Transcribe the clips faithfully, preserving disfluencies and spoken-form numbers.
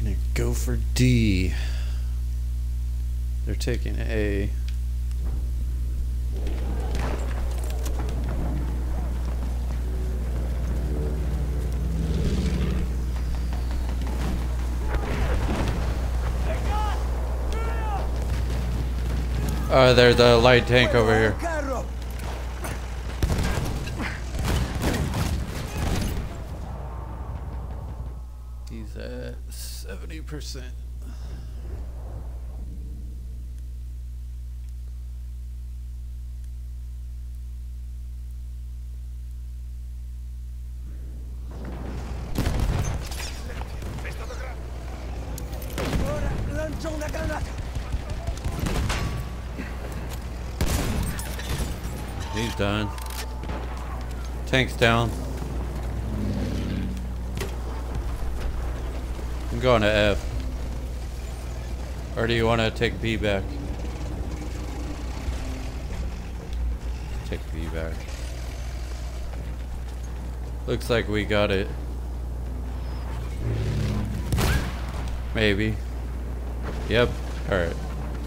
gonna go for D. They're taking A. Uh, there's a light tank over here. He's at seventy percent. He's done. Tank's down. I'm going to F. Or do you want to take B back? Take B back. Looks like we got it. Maybe. Yep. Alright.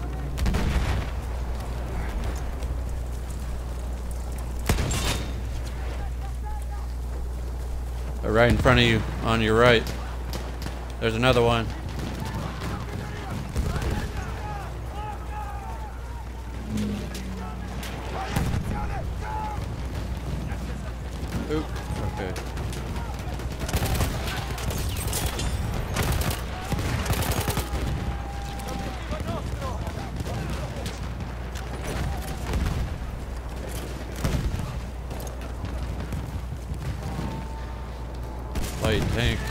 Right in front of you, on your right. There's another one. Oop, okay. Light tank.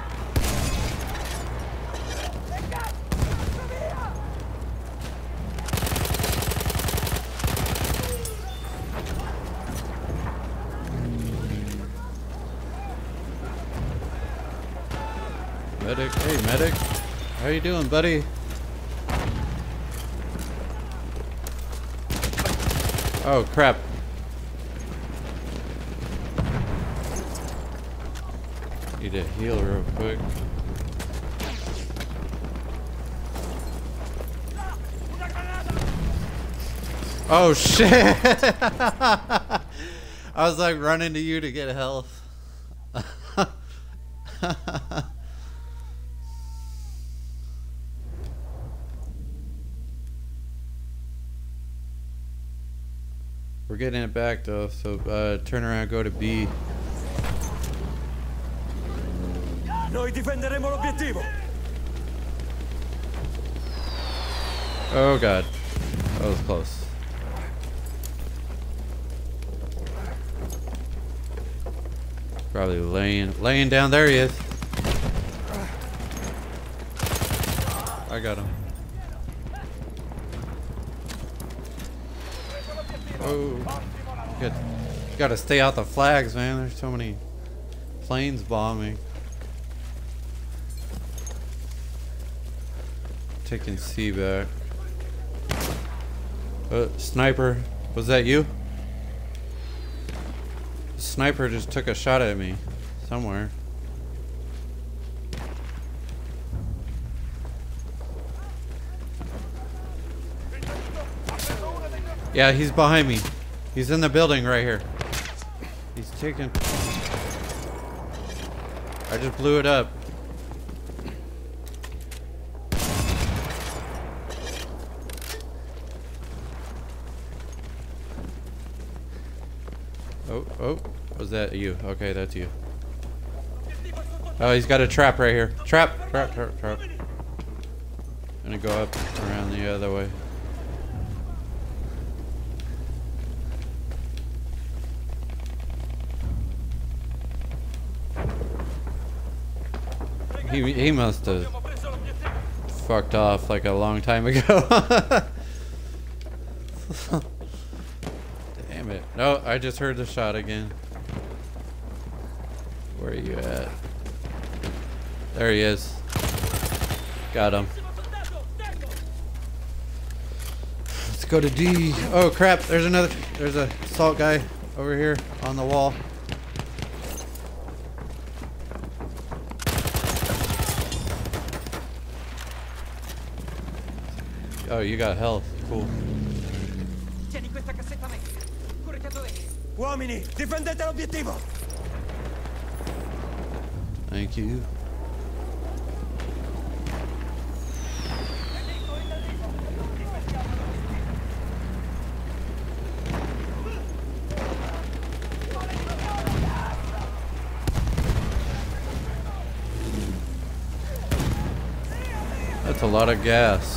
Medic, hey medic. How you doing, buddy? Oh crap. Need to heal real quick. Oh shit! I was like running to you to get health. We're getting it back though, so uh, turn around, go to B. Noi difenderemo l'obiettivo. Oh god, that was close. Probably laying, laying down. There he is. I got him. Oh, good. You gotta stay out the flags, man. There's so many planes bombing. Taking C back. Uh, sniper, was that you? The sniper just took a shot at me somewhere. Yeah, he's behind me. He's in the building right here. He's taking... I just blew it up. Oh, oh, was that you? Okay, that's you. Oh, he's got a trap right here. Trap, trap, trap, trap. Gonna go up around the other way. He, he must have fucked off like a long time ago. Damn it. No, I just heard the shot again. Where are you at? There he is. Got him. Let's go to D. Oh crap, there's another, there's a assault guy over here on the wall. Oh, you got health. Cool. Tieni questa cassetta a me. Correte a dove? Uomini, difendete l'obiettivo! Thank you. That's a lot of gas.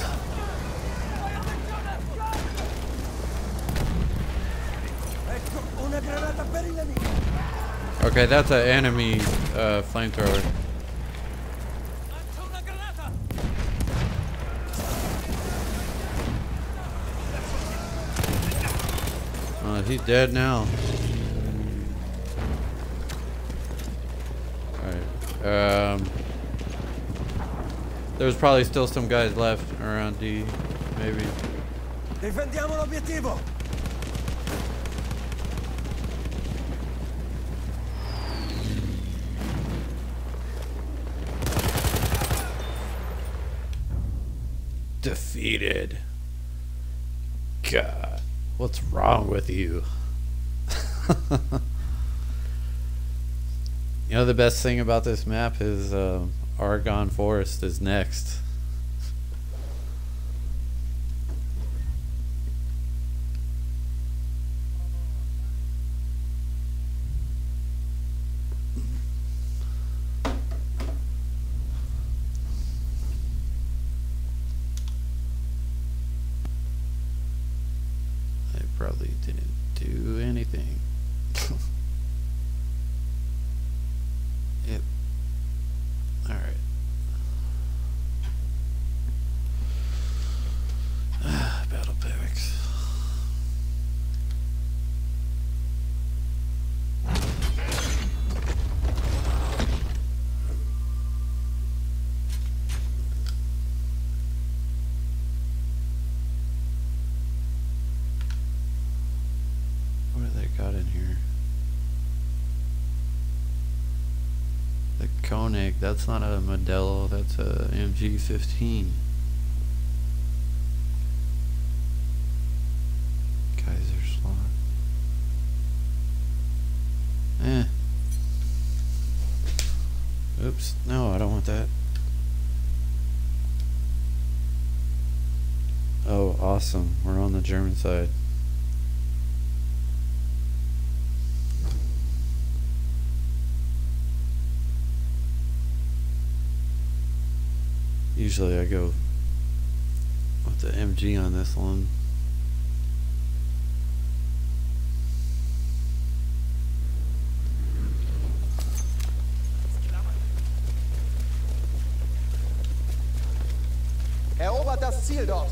Ecco, una granata per il nemico! Okay, that's an enemy uh, flamethrower. Lancia una granata! Uh, he's dead now. Alright. Um, there's probably still some guys left around D, maybe. Difendiamo l'obiettivo! Defeated. God, what's wrong with you? You know, the best thing about this map is uh, Argonne Forest is next. Probably didn't do anything. Yep. All right. Battle packs. What do they got in here? The Koenig, that's not a Modelo, that's a M G fifteen. Kaiserslautern. Eh. Oops, no, I don't want that. Oh, awesome. We're on the German side. Usually I go with the M G on this one. Erobert das Ziel dort.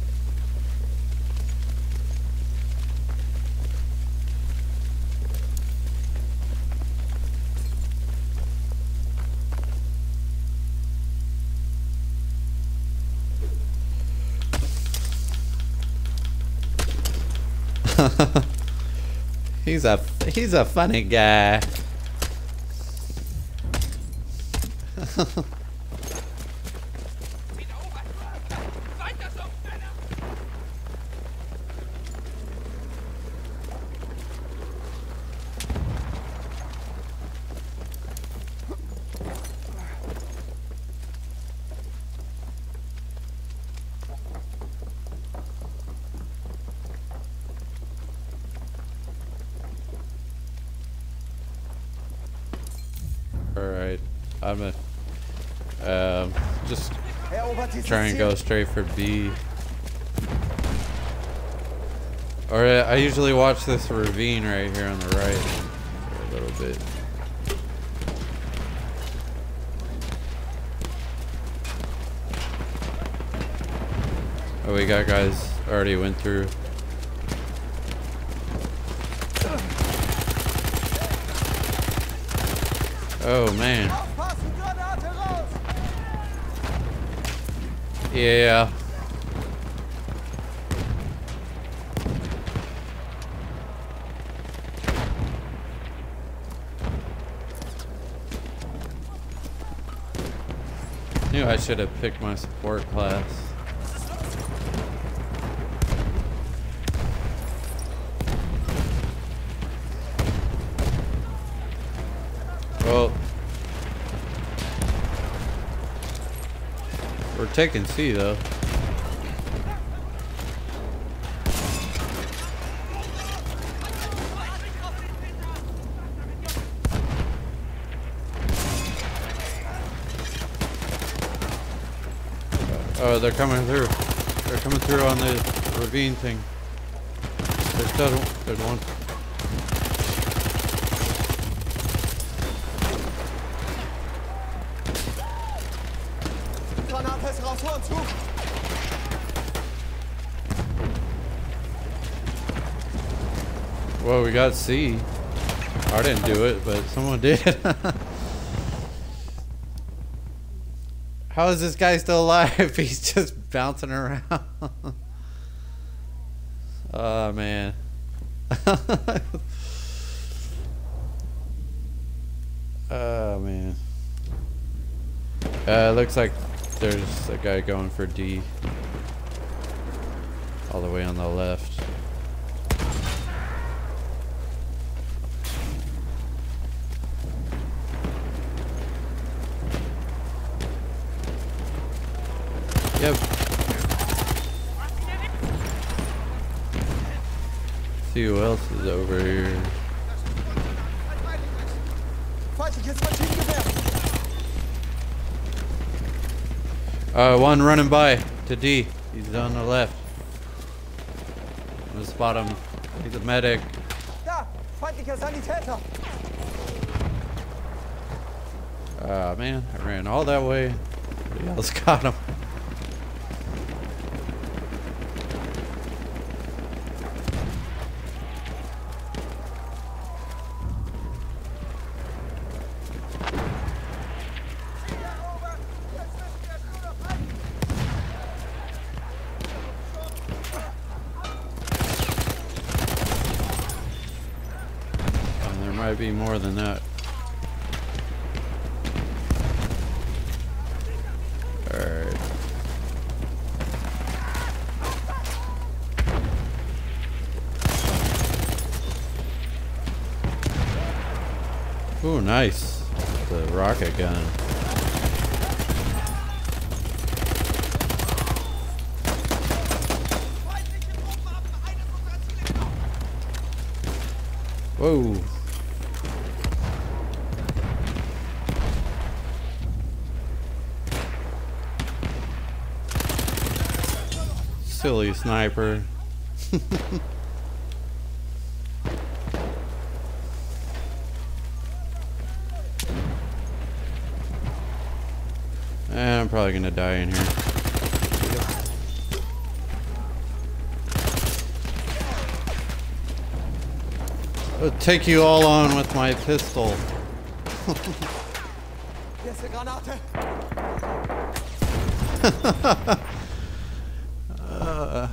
he's a he's a funny guy. Alright, I'm gonna um, just try and go straight for B. Or uh, I usually watch this ravine right here on the right for a little bit. Oh, we got guys already went through. Oh man. Yeah. Knew I should have picked my support class. Well, we're taking C though. Oh, they're coming through. They're coming through on the ravine thing. There's still there's one. Granate ist raus, Horn zu! Well, we got C. I didn't do it, but someone did. How is this guy still alive? He's just bouncing around. Oh, man. Oh, man. Uh, looks like there's a guy going for D. All the way on the left. Yep. See who else is over here. Feindliches Maschinengewehr! Uh, one running by to D. He's on the left. I'm gonna spot him. He's a medic. Da! Feindlicher Sanitäter! Ah, man. I ran all that way. Somebody else got him. Might be more than that. Alright. Ooh, nice. The rocket gun. Whoa. Silly sniper. I'm probably gonna die in here. I'll take you all on with my pistol. Erste Granate! uh.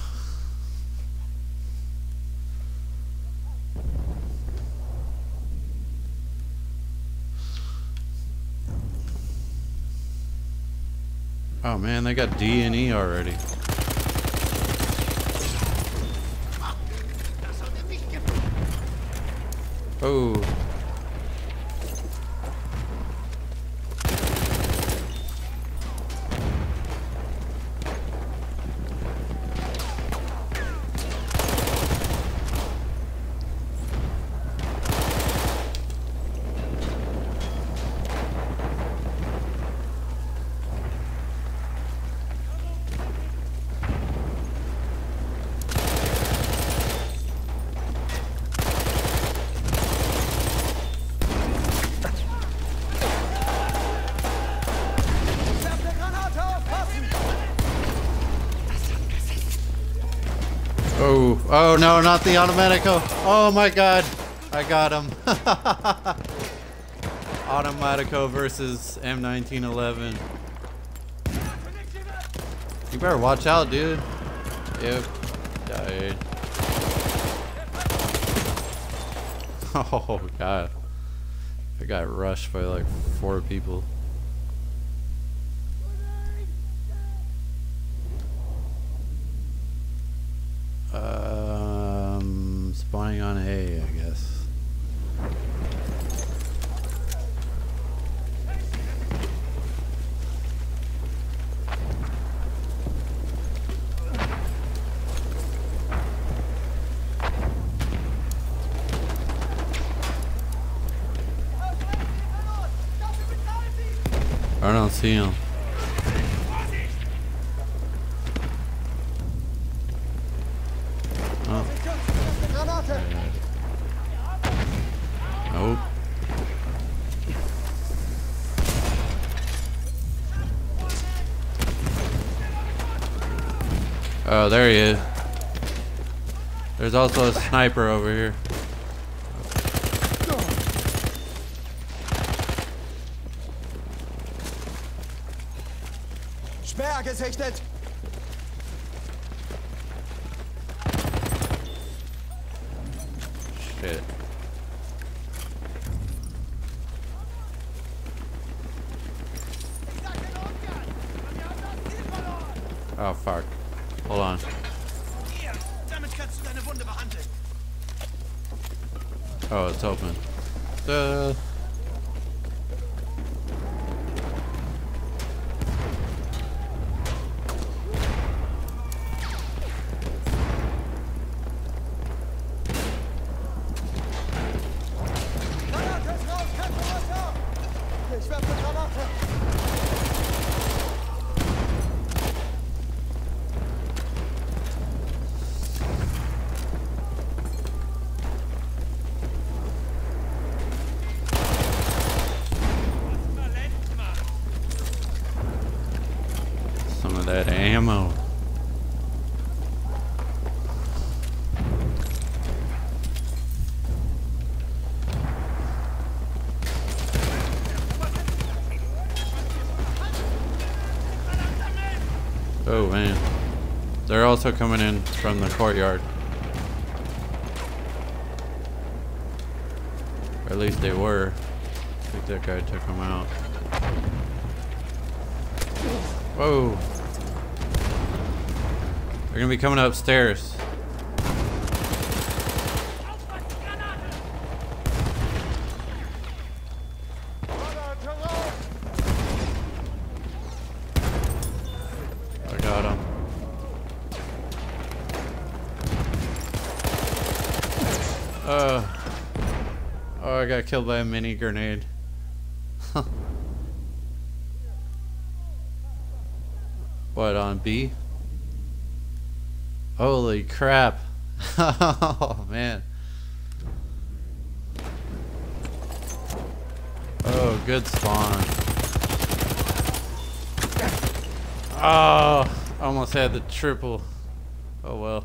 Oh man, they got D and E already. Oh. Oh, oh no, not the Automatico. Oh my god, I got him. Automatico versus M nineteen eleven. You better watch out, dude. Yep, died. Oh god, I got rushed by like four people. Um, spawning on A, I guess. don't see him. Oh. Granate! Nope. Oh, there he is. There's also a sniper over here. Sperr gesichtet! Shit. Oh fuck. Hold on. Hier, damit kannst du deine Wunde behandeln. Oh, it's open. Uh, Granate ist raus! Kämpfe runter! Ich werfe Granate! some of that ammo. Oh man. They're also coming in from the courtyard. Or at least they were. I think that guy took them out. Whoa. They're gonna be coming upstairs. I got him. Oh. Oh, I got killed by a mini grenade. What, on B? Holy crap. Oh, man. Oh, good spawn. Oh, almost had the triple. Oh, well.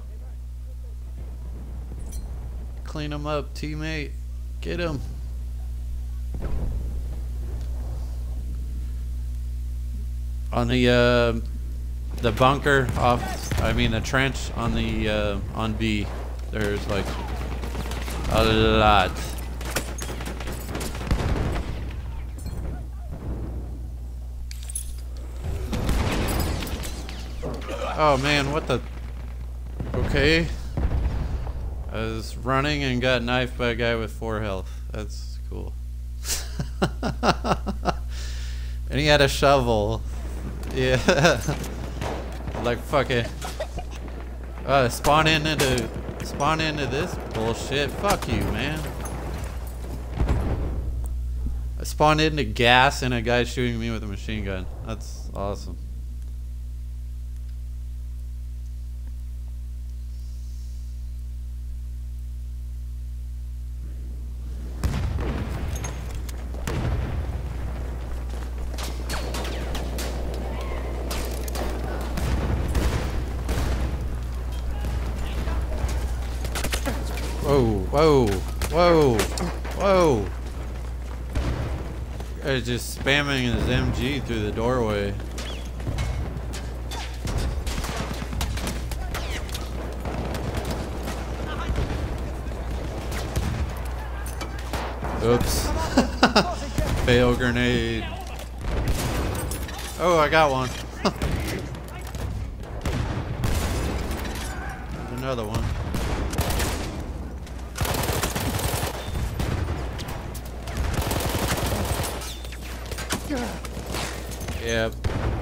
Clean him up, teammate. Get him. On the, uh... the bunker off, I mean the trench on the uh, on B, there's like a lot. Oh man, what the? Okay, I was running and got knifed by a guy with four health. That's cool. And he had a shovel. Yeah. Like fucking uh spawn into spawn into this bullshit. Fuck you, man. I spawned into gas and a guy shooting me with a machine gun. That's awesome. Whoa, whoa, whoa, whoa. Guy's just spamming his M G through the doorway. Oops. Fail grenade. Oh, I got one. There's another one. Yep.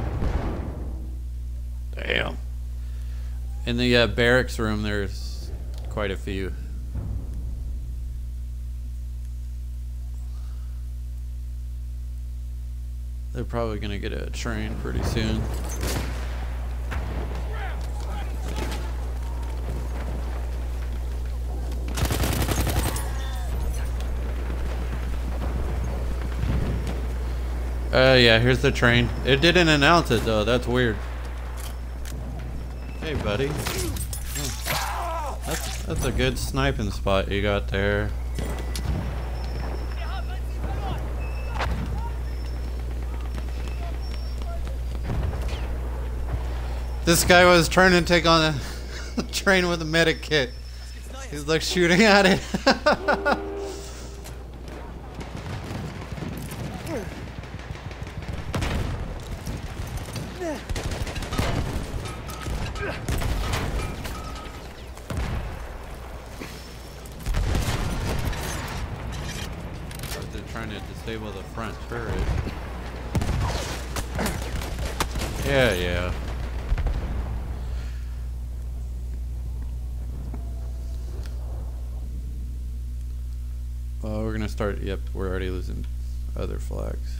Damn. In the uh, barracks room, there's quite a few. They're probably gonna get a train pretty soon. Uh, yeah, here's the train. It didn't announce it though, that's weird. Hey buddy. Oh. That's, that's a good sniping spot you got there. This guy was trying to take on a train with a medic kit. He's like shooting at it. They're trying to disable the front turret. Yeah, yeah. Well, we're gonna start. Yep, we're already losing other flags.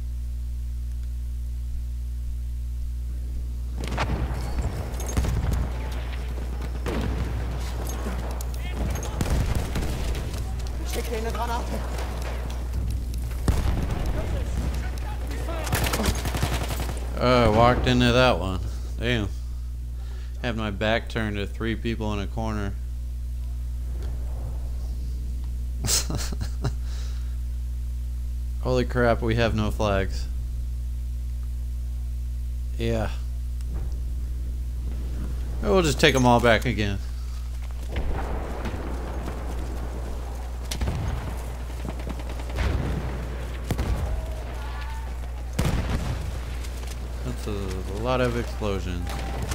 Oh, I walked into that one. Damn. Had my back turned to three people in a corner. Holy crap, we have no flags. Yeah. We'll just take them all back again. That's a, a lot of explosions.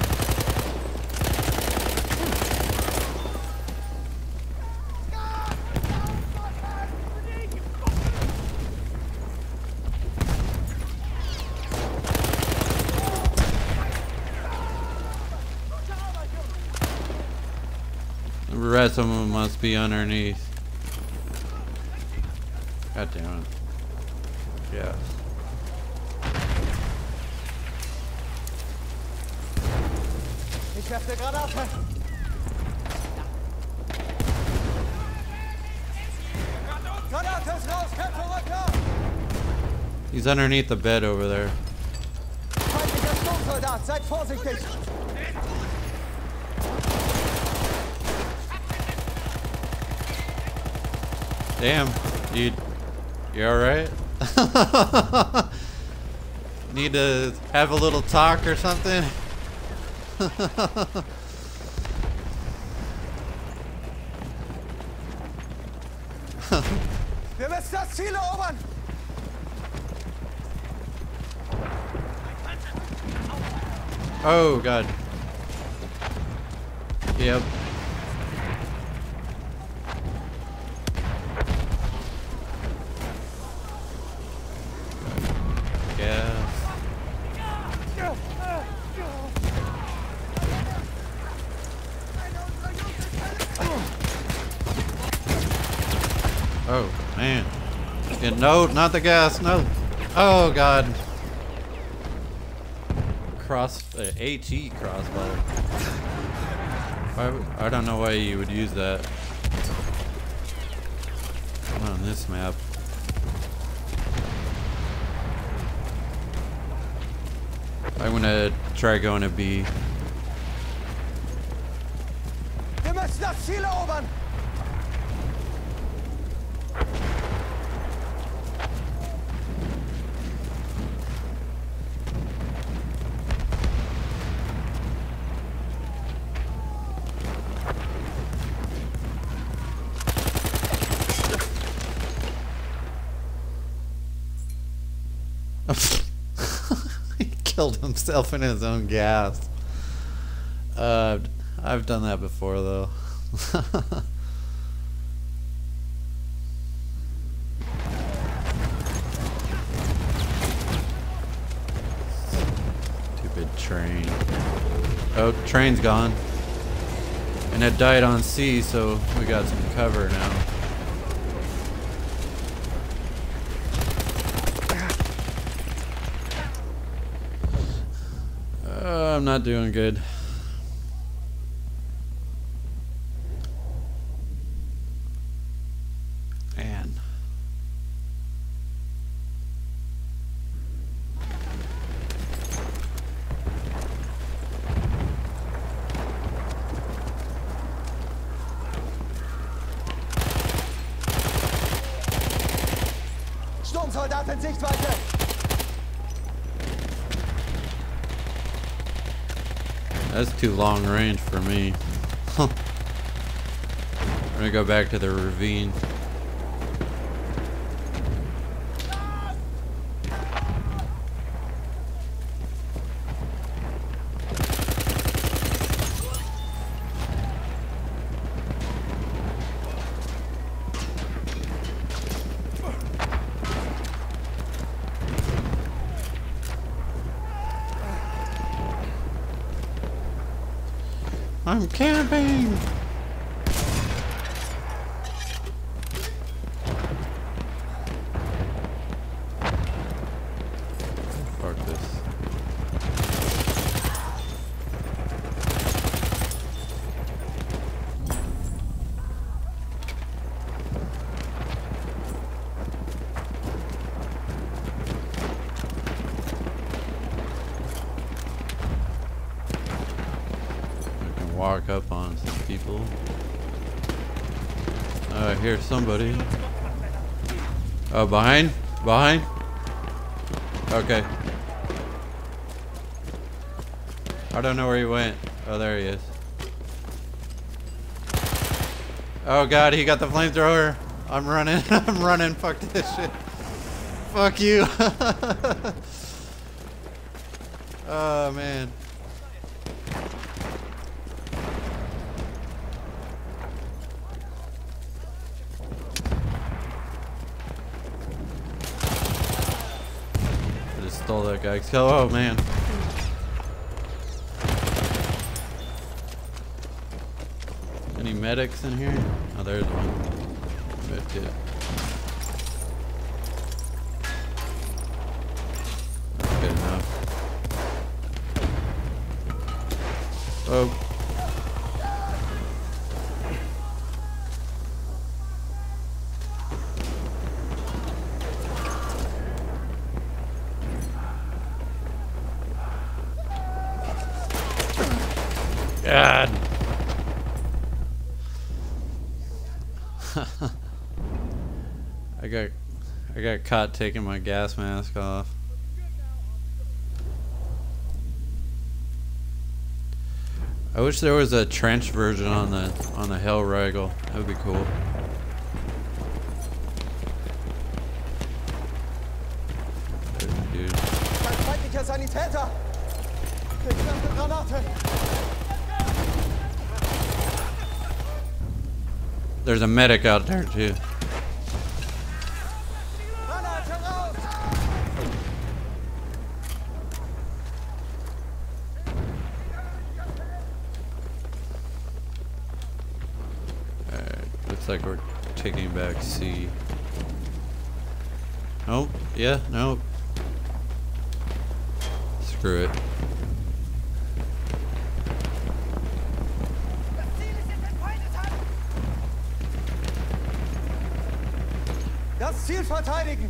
The rest of them must be underneath. God damn it. Yes. Ich werfe Granate. Granate ist raus, Kämpfer runter! He's underneath the bed over there. Feindlicher Sturmsoldat, seid vorsichtig! Damn, you, you alright? Need to have a little talk or something? Wir müssen das Ziel erobern! Oh god. Yep. Oh man. Yeah, no, not the gas, no. Oh god. Cross, uh, AT crossbow. Why, I don't know why you would use that. Not on this map. I'm gonna try going to B. Wir müssen das Ziel erobern! He killed himself in his own gas. Uh, I've done that before though. Stupid train. Oh, train's gone. And it died on C, so we got some cover now. I'm not doing good. Man. Sturmsoldat in Sichtweite! That's too long range for me. I'm gonna go back to the ravine. I'm camping! Fuck this. Walk up on some people. Oh, I hear somebody. Oh, behind? Behind? Okay. I don't know where he went. Oh, there he is. Oh god, he got the flamethrower. I'm running. I'm running. Fuck this shit. Fuck you. Oh, man. Stole that guy. Oh man. Any medics in here? Oh, there's one. Med kit. That's good enough. Oh. God. I got I got caught taking my gas mask off. I wish there was a trench version on the on the Hellrifle. That would be cool. There's a dude. Ein feindlicher Sanitäter! Geknackte Granate! There's a medic out there too. Granate raus! Alright, looks like we're taking back C. Oh, yeah, no. Screw it. Das Ziel verteidigen!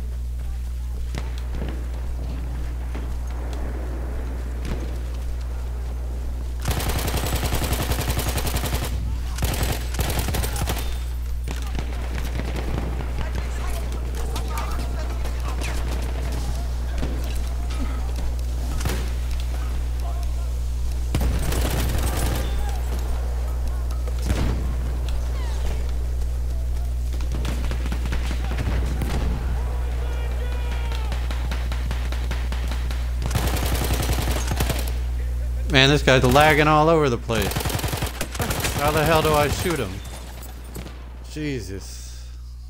Man, this guy's lagging all over the place. How the hell do I shoot him? Jesus.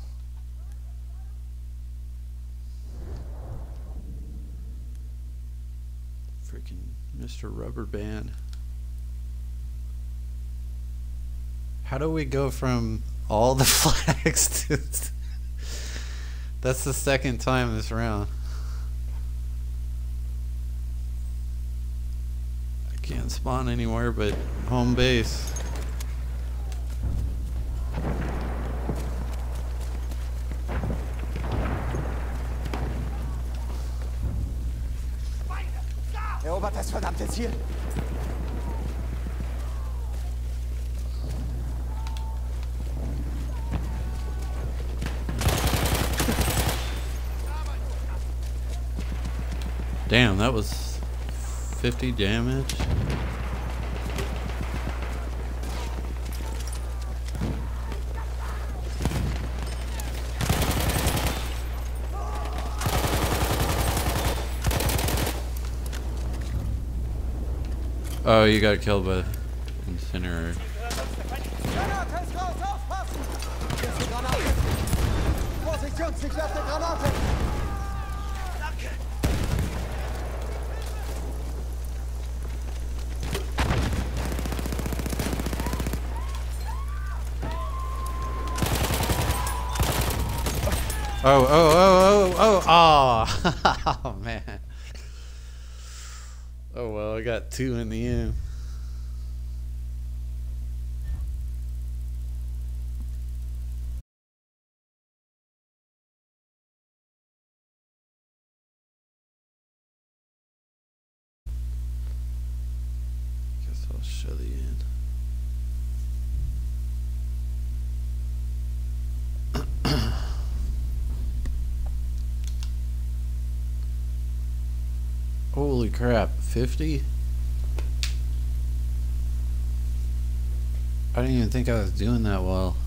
Freaking Mister Rubber Band. How do we go from all the flags to... That's the second time this round. Can't spawn anywhere but home base. Erobert das verdammte Ziel. Damn, that was fifty damage. Oh, you got killed by incinerator. Granate ist raus, aufpassen! Hier ist die Granate! Vorsicht, Jungs, ich werf eine Granate! Oh, oh, oh, oh, oh, oh, man. Oh, well, I got two in the end. Guess I'll show the end. Holy crap, fifty? I didn't even think I was doing that well.